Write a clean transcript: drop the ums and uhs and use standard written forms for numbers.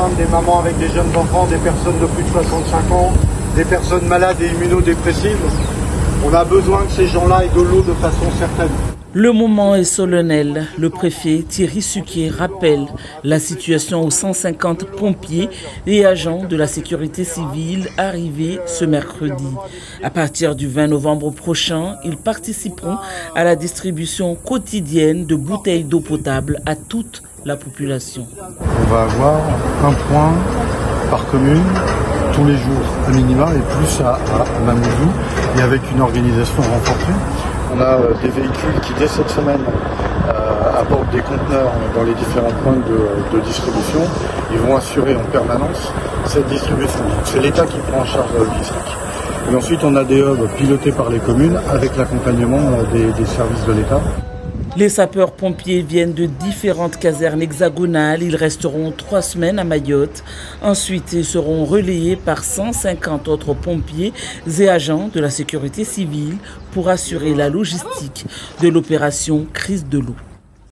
femmes, des mamans avec des jeunes enfants, des personnes de plus de 65 ans, des personnes malades et immunodépressives. On a besoin que ces gens-là aient de l'eau de façon certaine. Le moment est solennel. Le préfet Thierry Suquier rappelle la situation aux 150 pompiers et agents de la sécurité civile arrivés ce mercredi. À partir du 20 novembre prochain, ils participeront à la distribution quotidienne de bouteilles d'eau potable à toute la population. On va avoir un point par commune tous les jours à minima et plus à Mamoudzou et avec une organisation renforcée. On a des véhicules qui, dès cette semaine, apportent des conteneurs dans les différents points de distribution. Ils vont assurer en permanence cette distribution. C'est l'État qui prend en charge la logistique. Et ensuite, on a des hubs pilotés par les communes avec l'accompagnement des services de l'État. Les sapeurs-pompiers viennent de différentes casernes hexagonales. Ils resteront 3 semaines à Mayotte. Ensuite, ils seront relayés par 150 autres pompiers et agents de la sécurité civile pour assurer la logistique de l'opération Crise de l'eau.